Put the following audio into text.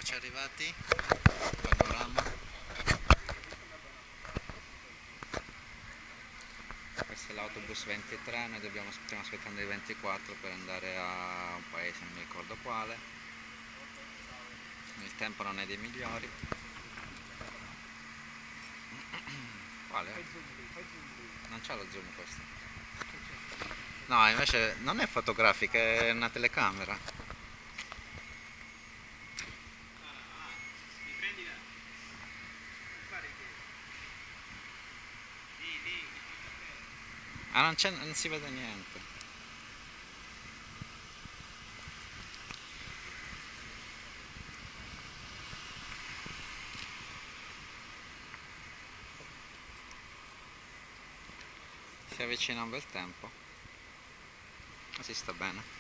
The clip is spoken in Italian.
eccoci arrivati, panorama. Questo è l'autobus 23, noi stiamo aspettando i 24 per andare a un paese, non mi ricordo quale. Il tempo non è dei migliori. Quale? Non c'ha lo zoom questo. No, invece non è fotografica, è una telecamera. Ah, non si vede niente. Si avvicina un bel tempo. Ma si sta bene.